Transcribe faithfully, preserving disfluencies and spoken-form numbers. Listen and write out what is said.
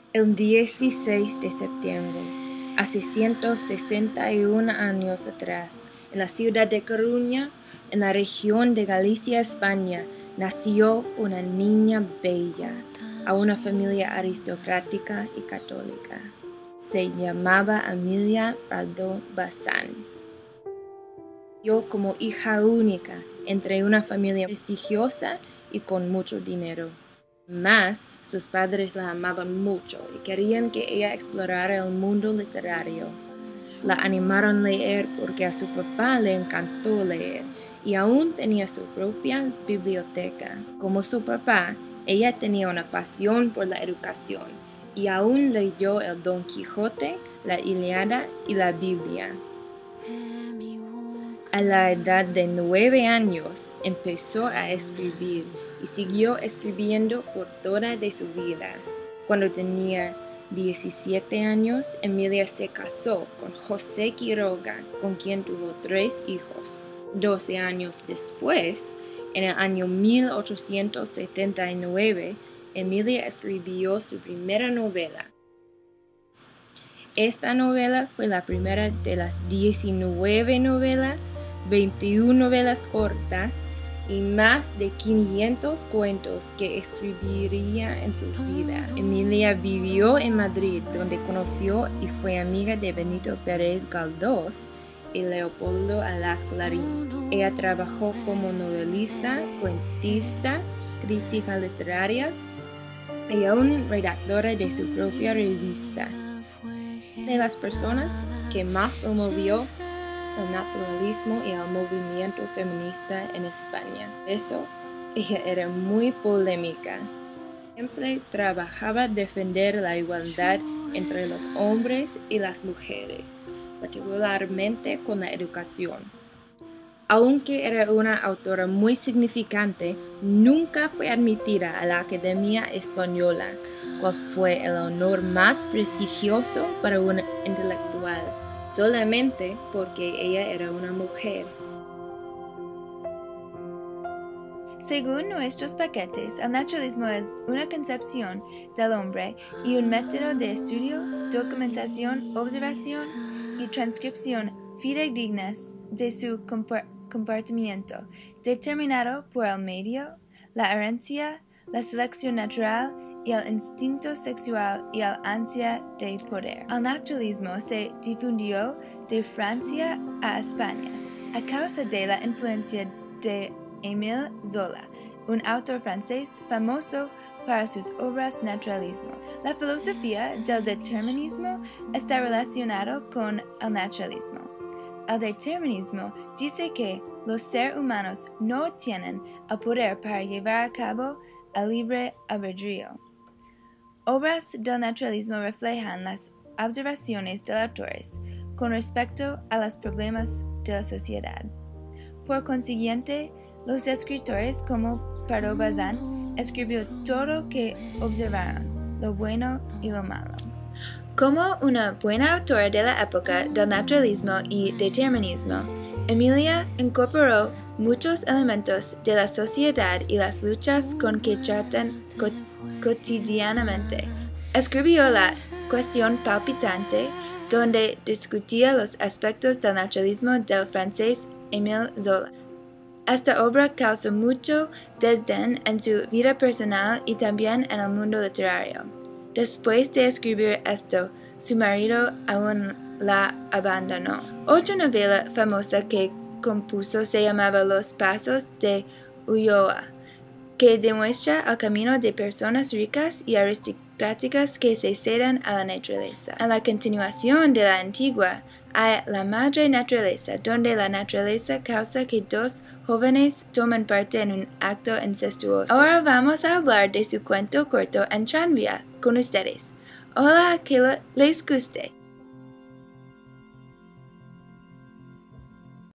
El dieciséis de septiembre, hace ciento sesenta y un años atrás, en la ciudad de Coruña, en la región de Galicia, España, nació una niña bella a una familia aristocrática y católica. Se llamaba Emilia Pardo Bazán. Yo como hija única entre una familia prestigiosa y con mucho dinero. Mas sus padres la amaban mucho y querían que ella explorara el mundo literario. La animaron a leer porque a su papá le encantó leer y aún tenía su propia biblioteca. Como su papá, ella tenía una pasión por la educación y aún leyó el Don Quijote, la Ilíada y la Biblia. A la edad de nueve años empezó a escribir y siguió escribiendo por toda de su vida. Cuando tenía diecisiete años, Emilia se casó con José Quiroga, con quien tuvo tres hijos. Doce años después, en el año mil ochocientos setenta y nueve, Emilia escribió su primera novela. Esta novela fue la primera de las diecinueve novelas, veintiuna novelas cortas y más de quinientos cuentos que escribiría en su vida. Emilia vivió en Madrid, donde conoció y fue amiga de Benito Pérez Galdós y Leopoldo Alas Clarín. Ella trabajó como novelista, cuentista, crítica literaria y aún redactora de su propia revista. De las personas que más promovió el naturalismo y el movimiento feminista en España. Eso, ella era muy polémica. Siempre trabajaba defender la igualdad entre los hombres y las mujeres, particularmente con la educación. Aunque era una autora muy significante, nunca fue admitida a la Academia Española, cual fue el honor más prestigioso para una intelectual, solamente porque ella era una mujer. Según nuestros paquetes, el naturalismo es una concepción del hombre y un método de estudio, documentación, observación y transcripción fidedignas de su comportamiento, determinado por el medio, la herencia, la selección natural y el instinto sexual y el ansia de poder. El naturalismo se difundió de Francia a España a causa de la influencia de Émile Zola, un autor francés famoso para sus obras naturalismos. La filosofía del determinismo está relacionada con el naturalismo. El determinismo dice que los seres humanos no tienen el poder para llevar a cabo el libre albedrío. Obras del naturalismo reflejan las observaciones de autores con respecto a los problemas de la sociedad. Por consiguiente, los escritores como Pardo Bazán escribió todo lo que observaron, lo bueno y lo malo. Como una buena autora de la época del naturalismo y determinismo, Emilia incorporó muchos elementos de la sociedad y las luchas con que tratan cotidianamente. Escribió La cuestión palpitante, donde discutía los aspectos del naturalismo del francés Émile Zola. Esta obra causó mucho desdén en su vida personal y también en el mundo literario. Después de escribir esto, su marido aún la abandonó. Otra novela famosa que compuso se llamaba Los Pasos de Ulloa, que demuestra el camino de personas ricas y aristocráticas que se ceden a la naturaleza. En la continuación de la antigua, hay La Madre Naturaleza, donde la naturaleza causa que dos jóvenes toman parte en un acto incestuoso. Ahora vamos a hablar de su cuento corto En tranvía con ustedes. Ojalá que les guste.